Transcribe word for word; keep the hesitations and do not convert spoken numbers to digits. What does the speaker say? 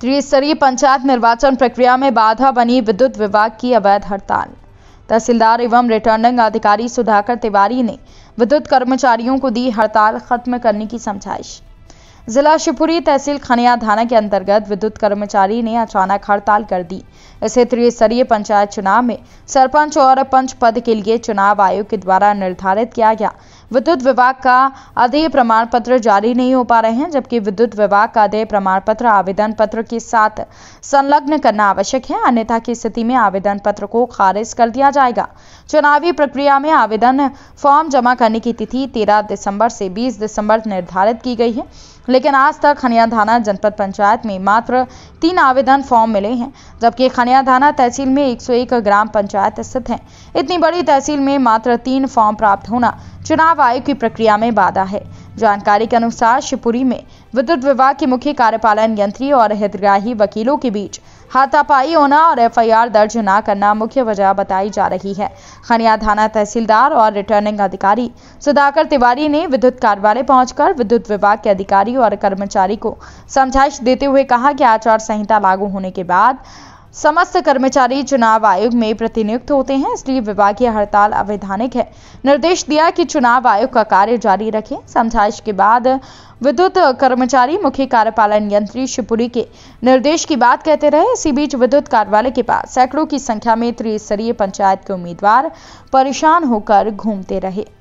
त्रिस्तरीय पंचायत निर्वाचन प्रक्रिया में बाधा बनी विद्युत विभाग की अवैध हड़ताल। तहसीलदार एवं रिटर्निंग अधिकारी सुधाकर तिवारी ने विद्युत कर्मचारियों को दी हड़ताल खत्म करने की समझाइश। जिला शिवपुरी तहसील खनिया थाना के अंतर्गत विद्युत कर्मचारी ने अचानक हड़ताल कर दी। इसे त्रिस्तरीय पंचायत चुनाव में सरपंच और पंच पद के लिए चुनाव आयोग के द्वारा निर्धारित किया गया विद्युत विभाग का अदेय प्रमाण पत्र जारी नहीं हो पा रहे हैं, जबकि विद्युत विभाग का अदेय प्रमाण पत्र आवेदन पत्र के साथ संलग्न करना आवश्यक है, अन्यथा की स्थिति में आवेदन पत्र को खारिज कर दिया जाएगा। चुनावी प्रक्रिया में आवेदन फॉर्म जमा करने की तिथि तेरह दिसंबर से बीस दिसंबर निर्धारित की गई है, लेकिन आज तक खनिया थाना जनपद पंचायत में मात्र तीन आवेदन फॉर्म मिले हैं, जबकि खनिया थाना तहसील में एक सौ एक ग्राम पंचायत स्थित है। इतनी बड़ी तहसील में मात्र तीन फॉर्म प्राप्त होना चुनाव आयोग की प्रक्रिया में बाधा है। जानकारी के अनुसार शिवपुरी में विद्युत विभाग के मुख्य कार्यपालन यंत्री और हितग्राही वकीलों के बीच हाथापाई होना और एफ आई आर दर्ज न करना मुख्य वजह बताई जा रही है। खनिया थाना तहसीलदार और रिटर्निंग अधिकारी सुधाकर तिवारी ने विद्युत कार्यालय पहुंचकर विद्युत विभाग के अधिकारी और कर्मचारी को समझाइश देते हुए कहा कि आचार संहिता लागू होने के बाद समस्त कर्मचारी चुनाव आयोग में प्रतिनियुक्त होते हैं, इसलिए विभागीय हड़ताल अवैधानिक है। निर्देश दिया कि चुनाव आयोग का कार्य जारी रखें। समझाइश के बाद विद्युत कर्मचारी मुख्य कार्यपालन यंत्री शिवपुरी के निर्देश की बात कहते रहे। इसी बीच विद्युत कार्यालय के पास सैकड़ों की संख्या में त्रिस्तरीय पंचायत के उम्मीदवार परेशान होकर घूमते रहे।